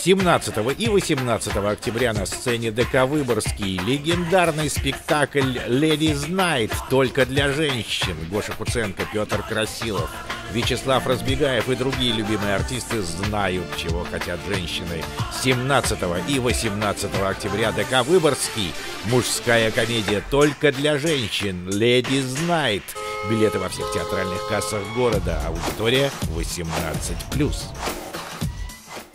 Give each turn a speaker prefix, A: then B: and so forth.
A: 17 и 18 октября на сцене ДК «Выборгский» легендарный спектакль «Ladies Night» только для женщин. Гоша Куценко, Петр Красилов, Вячеслав Разбегаев и другие любимые артисты знают, чего хотят женщины. 17 и 18 октября ДК «Выборгский». Мужская комедия только для женщин. «Ladies Night». Билеты во всех театральных кассах города. Аудитория 18+.